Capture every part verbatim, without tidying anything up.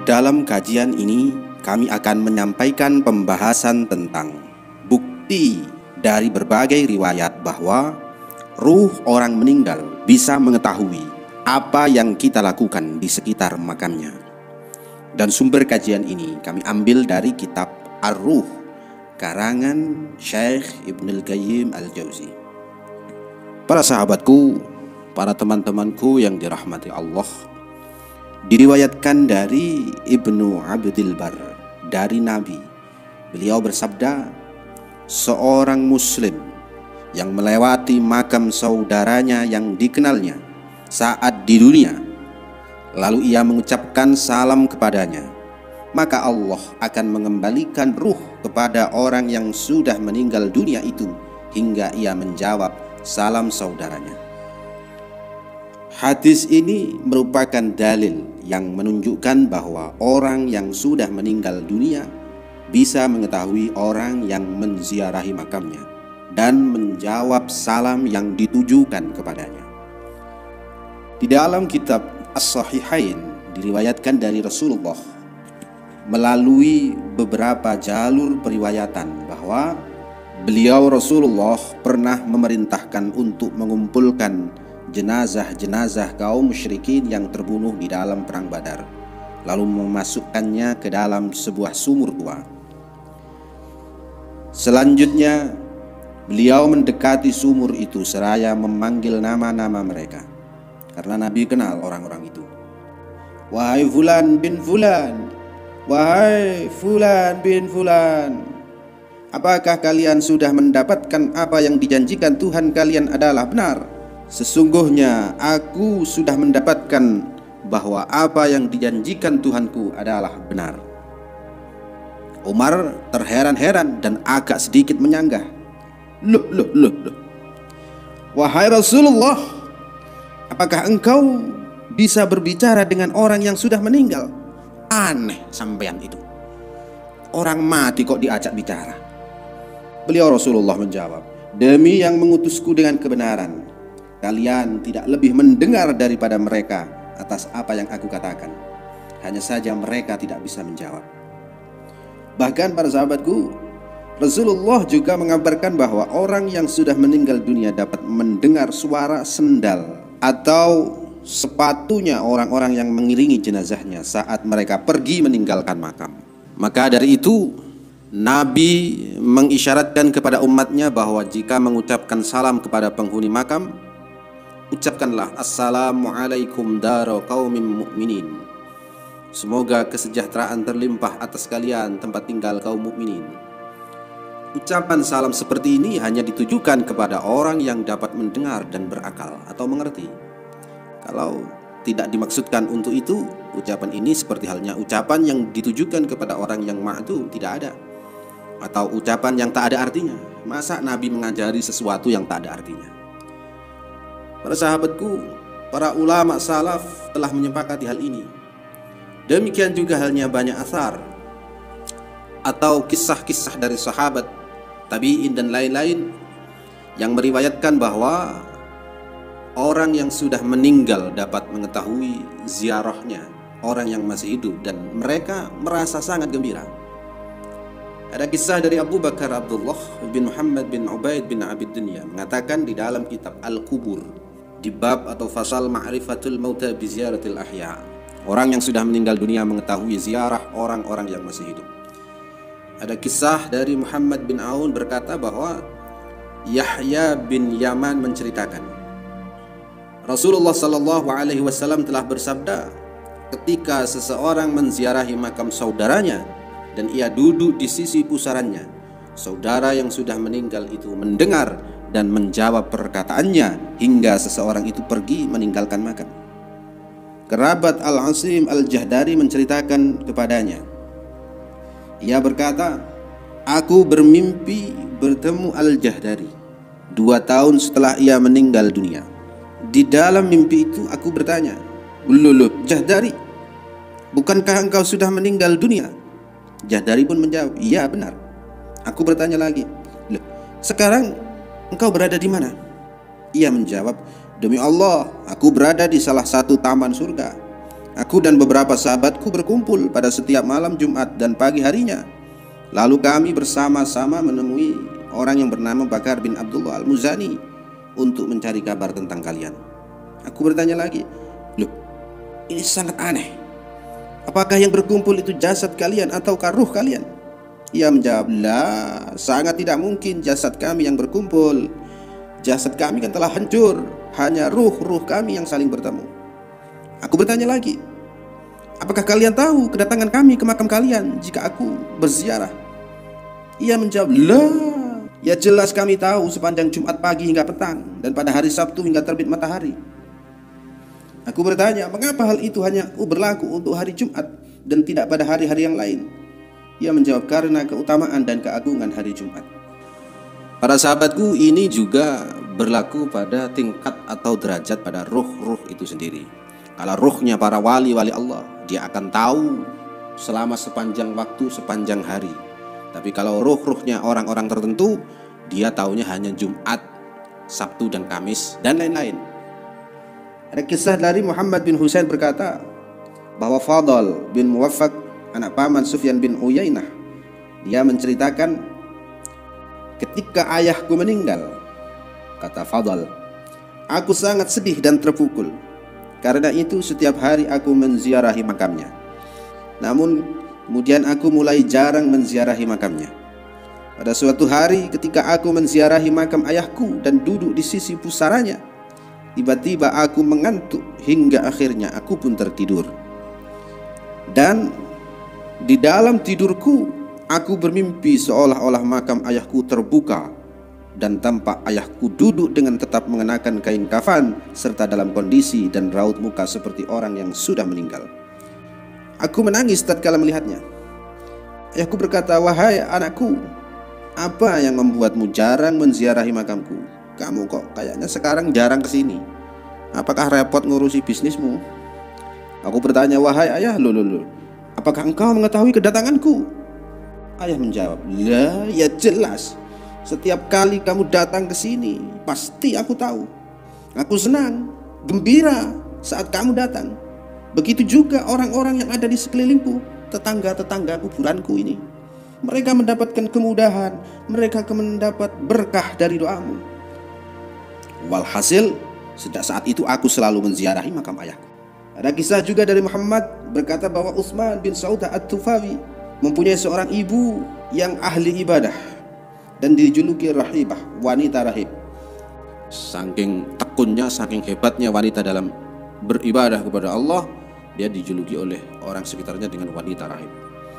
Dalam kajian ini, kami akan menyampaikan pembahasan tentang bukti dari berbagai riwayat bahwa ruh orang meninggal bisa mengetahui apa yang kita lakukan di sekitar makamnya. Dan sumber kajian ini kami ambil dari kitab Ar-Ruh, karangan Syekh Ibnul Qayyim Al-Jauzi. Para sahabatku, para teman-temanku yang dirahmati Allah, diriwayatkan dari Ibnu Abdul Bar dari Nabi, beliau bersabda, seorang muslim yang melewati makam saudaranya yang dikenalnya saat di dunia, lalu ia mengucapkan salam kepadanya, maka Allah akan mengembalikan ruh kepada orang yang sudah meninggal dunia itu hingga ia menjawab salam saudaranya. Hadis ini merupakan dalil yang menunjukkan bahwa orang yang sudah meninggal dunia bisa mengetahui orang yang menziarahi makamnya dan menjawab salam yang ditujukan kepadanya. Di dalam kitab As-Sahihain diriwayatkan dari Rasulullah melalui beberapa jalur periwayatan bahwa beliau Rasulullah pernah memerintahkan untuk mengumpulkan jenazah-jenazah kaum musyrikin yang terbunuh di dalam perang Badar, lalu memasukkannya ke dalam sebuah sumur tua. Selanjutnya beliau mendekati sumur itu seraya memanggil nama-nama mereka, karena Nabi kenal orang-orang itu. Wahai Fulan bin Fulan, wahai Fulan bin Fulan, apakah kalian sudah mendapatkan apa yang dijanjikan Tuhan kalian adalah benar? Sesungguhnya aku sudah mendapatkan bahwa apa yang dijanjikan Tuhanku adalah benar. Umar terheran-heran dan agak sedikit menyanggah. Loh, loh, loh, loh. Wahai Rasulullah, apakah engkau bisa berbicara dengan orang yang sudah meninggal? Aneh sampean itu. Orang mati kok diajak bicara. Beliau Rasulullah menjawab, demi yang mengutusku dengan kebenaran, kalian tidak lebih mendengar daripada mereka atas apa yang aku katakan. Hanya saja mereka tidak bisa menjawab. Bahkan para sahabatku, Rasulullah juga mengabarkan bahwa orang yang sudah meninggal dunia dapat mendengar suara sendal atau sepatunya orang-orang yang mengiringi jenazahnya saat mereka pergi meninggalkan makam. Maka dari itu Nabi mengisyaratkan kepada umatnya bahwa jika mengucapkan salam kepada penghuni makam, ucapkanlah assalamualaikum daro qaumin mu'minin. Semoga kesejahteraan terlimpah atas kalian tempat tinggal kaum mukminin. Ucapan salam seperti ini hanya ditujukan kepada orang yang dapat mendengar dan berakal atau mengerti. Kalau tidak dimaksudkan untuk itu, ucapan ini seperti halnya ucapan yang ditujukan kepada orang yang ma'dum, tidak ada, atau ucapan yang tak ada artinya. Masa Nabi mengajari sesuatu yang tak ada artinya? Para sahabatku, para ulama salaf telah menyepakati hal ini. Demikian juga halnya banyak athar atau kisah-kisah dari sahabat, tabi'in dan lain-lain yang meriwayatkan bahwa orang yang sudah meninggal dapat mengetahui ziarahnya orang yang masih hidup dan mereka merasa sangat gembira. Ada kisah dari Abu Bakar Abdullah bin Muhammad bin Ubaid bin Abid Dunya mengatakan di dalam kitab Al-Qubur di bab atau fasal ma'rifatul mauta bi ziyaratil ahya, orang yang sudah meninggal dunia mengetahui ziarah orang-orang yang masih hidup. Ada kisah dari Muhammad bin Aun berkata bahwa Yahya bin Yaman menceritakan Rasulullah sallallahu alaihi wasallam telah bersabda, ketika seseorang menziarahi makam saudaranya dan ia duduk di sisi pusarannya, saudara yang sudah meninggal itu mendengar dan menjawab perkataannya hingga seseorang itu pergi meninggalkan makam. Kerabat Al-Asim Al-Jahdari menceritakan kepadanya, ia berkata, aku bermimpi bertemu Al-Jahdari dua tahun setelah ia meninggal dunia. Di dalam mimpi itu aku bertanya, loh, Jahdari, bukankah engkau sudah meninggal dunia? Jahdari pun menjawab, iya benar. Aku bertanya lagi, loh, sekarang engkau berada di mana? Ia menjawab, demi Allah, aku berada di salah satu taman surga. Aku dan beberapa sahabatku berkumpul pada setiap malam Jumat dan pagi harinya. Lalu kami bersama-sama menemui orang yang bernama Bakar bin Abdullah Al-Muzani untuk mencari kabar tentang kalian. Aku bertanya lagi, loh, ini sangat aneh. Apakah yang berkumpul itu jasad kalian ataukah ruh kalian? Ia menjawab, lah, sangat tidak mungkin jasad kami yang berkumpul. Jasad kami kan telah hancur, hanya ruh-ruh kami yang saling bertemu. Aku bertanya lagi, apakah kalian tahu kedatangan kami ke makam kalian jika aku berziarah? Ia menjawab, lah, ya jelas kami tahu sepanjang Jumat pagi hingga petang dan pada hari Sabtu hingga terbit matahari. Aku bertanya, mengapa hal itu hanya berlaku untuk hari Jumat dan tidak pada hari-hari yang lain? Ia menjawab, karena keutamaan dan keagungan hari Jumat. Para sahabatku, ini juga berlaku pada tingkat atau derajat pada ruh-ruh itu sendiri. Kalau ruhnya para wali-wali Allah, dia akan tahu selama sepanjang waktu, sepanjang hari. Tapi kalau ruh-ruhnya orang-orang tertentu, dia taunya hanya Jumat, Sabtu dan Kamis dan lain-lain. Ada kisah dari Muhammad bin Husain berkata bahwa Fadl bin Muwaffaq, anak paman Sufyan bin Uyainah, dia menceritakan, ketika ayahku meninggal, kata Fadl, aku sangat sedih dan terpukul. Karena itu setiap hari aku menziarahi makamnya. Namun kemudian aku mulai jarang menziarahi makamnya. Pada suatu hari ketika aku menziarahi makam ayahku dan duduk di sisi pusaranya, tiba-tiba aku mengantuk hingga akhirnya aku pun tertidur. Dan di dalam tidurku aku bermimpi seolah-olah makam ayahku terbuka dan tampak ayahku duduk dengan tetap mengenakan kain kafan serta dalam kondisi dan raut muka seperti orang yang sudah meninggal. Aku menangis tatkala melihatnya. Ayahku berkata, wahai anakku, apa yang membuatmu jarang menziarahi makamku? Kamu kok kayaknya sekarang jarang kesini. Apakah repot ngurusi bisnismu? Aku bertanya, wahai ayah, loh, loh, loh, apakah engkau mengetahui kedatanganku? Ayah menjawab, lah, ya jelas. Setiap kali kamu datang ke sini, pasti aku tahu. Aku senang, gembira saat kamu datang. Begitu juga orang-orang yang ada di sekelilingku, tetangga-tetangga kuburanku ini. Mereka mendapatkan kemudahan, mereka mendapat berkah dari doamu. Walhasil, sejak saat itu aku selalu menziarahi makam ayahku. Ada kisah juga dari Muhammad berkata bahwa Utsman bin Saudah At-Tufawi mempunyai seorang ibu yang ahli ibadah dan dijuluki rahibah, wanita rahib. Saking tekunnya, saking hebatnya wanita dalam beribadah kepada Allah, dia dijuluki oleh orang sekitarnya dengan wanita rahib.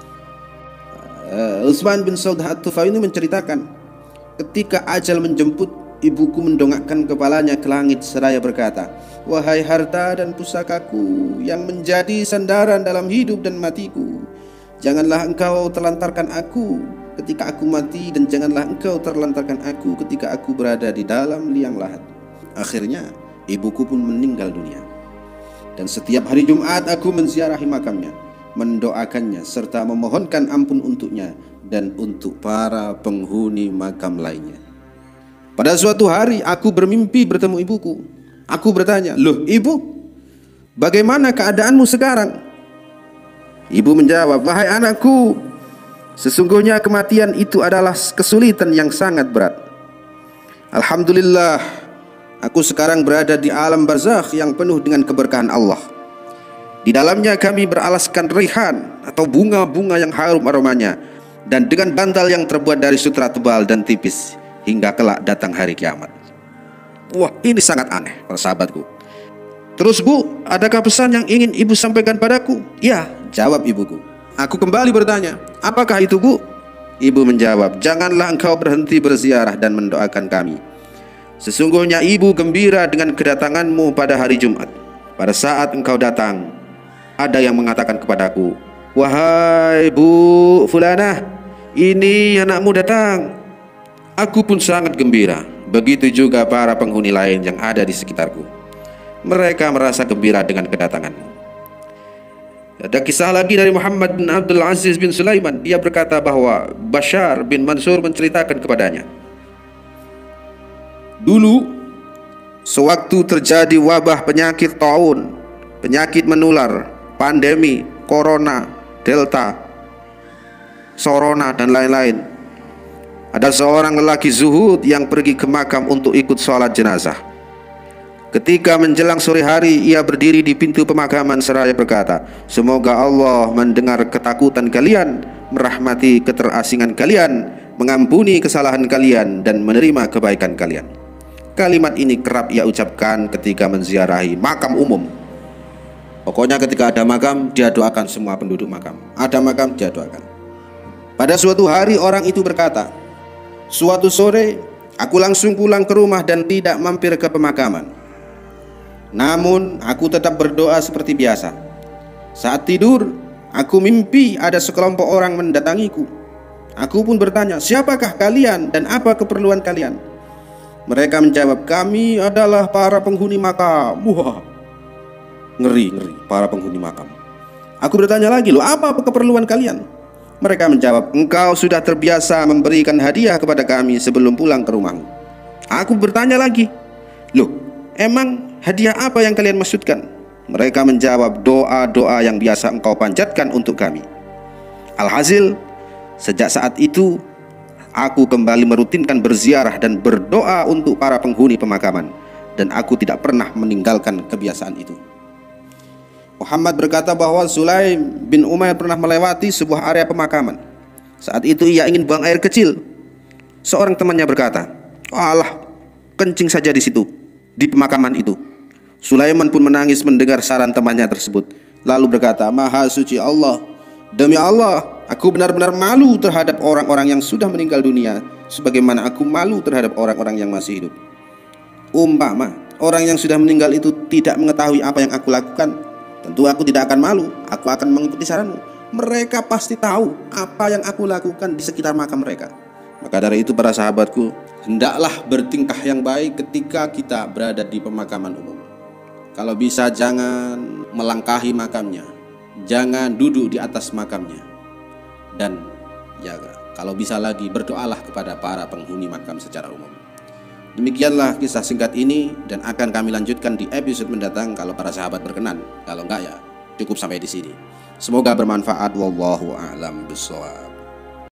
uh, Utsman bin Saudah At-Tufawi ini menceritakan, ketika ajal menjemput, ibuku mendongakkan kepalanya ke langit seraya berkata, wahai harta dan pusakaku yang menjadi sandaran dalam hidup dan matiku, janganlah engkau terlantarkan aku ketika aku mati, dan janganlah engkau terlantarkan aku ketika aku berada di dalam liang lahat. Akhirnya ibuku pun meninggal dunia. Dan setiap hari Jumat aku menziarahi makamnya, mendoakannya serta memohonkan ampun untuknya dan untuk para penghuni makam lainnya. Pada suatu hari aku bermimpi bertemu ibuku. Aku bertanya, loh ibu, bagaimana keadaanmu sekarang? Ibu menjawab, wahai anakku, sesungguhnya kematian itu adalah kesulitan yang sangat berat. Alhamdulillah, aku sekarang berada di alam barzakh yang penuh dengan keberkahan Allah. Di dalamnya kami beralaskan rihan atau bunga-bunga yang harum aromanya, dan dengan bantal yang terbuat dari sutra tebal dan tipis, hingga kelak datang hari kiamat. Wah, ini sangat aneh, para sahabatku. Terus bu, adakah pesan yang ingin ibu sampaikan padaku? Ya, jawab ibuku. Aku kembali bertanya, apakah itu bu? Ibu menjawab, janganlah engkau berhenti berziarah dan mendoakan kami. Sesungguhnya ibu gembira dengan kedatanganmu pada hari Jumat. Pada saat engkau datang, ada yang mengatakan kepadaku, wahai bu fulanah, ini anakmu datang. Aku pun sangat gembira. Begitu juga para penghuni lain yang ada di sekitarku. Mereka merasa gembira dengan kedatanganmu. Ada kisah lagi dari Muhammad bin Abdul Aziz bin Sulaiman. Dia berkata bahwa Bashar bin Mansur menceritakan kepadanya, dulu sewaktu terjadi wabah penyakit taun, penyakit menular pandemi, corona, delta, sorona, dan lain-lain. Ada seorang lelaki zuhud yang pergi ke makam untuk ikut sholat jenazah. Ketika menjelang sore hari, ia berdiri di pintu pemakaman seraya berkata, "Semoga Allah mendengar ketakutan kalian, merahmati keterasingan kalian, mengampuni kesalahan kalian, dan menerima kebaikan kalian." Kalimat ini kerap ia ucapkan ketika menziarahi makam umum. Pokoknya ketika ada makam, dia doakan semua penduduk makam. Ada makam, dia doakan. Pada suatu hari orang itu berkata, "Suatu sore aku langsung pulang ke rumah dan tidak mampir ke pemakaman. Namun aku tetap berdoa seperti biasa. Saat tidur, aku mimpi ada sekelompok orang mendatangiku. Aku pun bertanya, 'Siapakah kalian dan apa keperluan kalian?' Mereka menjawab, 'Kami adalah para penghuni makam.'" Wah, ngeri, ngeri, para penghuni makam. Aku bertanya lagi, "Loh, apa keperluan kalian?" Mereka menjawab, "Engkau sudah terbiasa memberikan hadiah kepada kami sebelum pulang ke rumahmu." Aku bertanya lagi, "Loh, emang hadiah apa yang kalian maksudkan?" Mereka menjawab, "Doa-doa yang biasa engkau panjatkan untuk kami." Alhasil, sejak saat itu aku kembali merutinkan berziarah dan berdoa untuk para penghuni pemakaman, dan aku tidak pernah meninggalkan kebiasaan itu. Muhammad berkata bahwa Sulaim bin Umair pernah melewati sebuah area pemakaman. Saat itu ia ingin buang air kecil. Seorang temannya berkata, "Alah, kencing saja di situ, di pemakaman itu." Sulaiman pun menangis mendengar saran temannya tersebut, lalu berkata, "Maha suci Allah, demi Allah, aku benar-benar malu terhadap orang-orang yang sudah meninggal dunia, sebagaimana aku malu terhadap orang-orang yang masih hidup. Umpama orang yang sudah meninggal itu tidak mengetahui apa yang aku lakukan, tentu aku tidak akan malu, aku akan mengikuti saranmu. Mereka pasti tahu apa yang aku lakukan di sekitar makam mereka." Maka dari itu para sahabatku, hendaklah bertingkah yang baik ketika kita berada di pemakaman umum. Kalau bisa jangan melangkahi makamnya, jangan duduk di atas makamnya, dan ya kalau bisa lagi berdoalah kepada para penghuni makam secara umum. Demikianlah kisah singkat ini, dan akan kami lanjutkan di episode mendatang kalau para sahabat berkenan. Kalau enggak ya cukup sampai di sini. Semoga bermanfaat. Wallahu a'lam bishawab.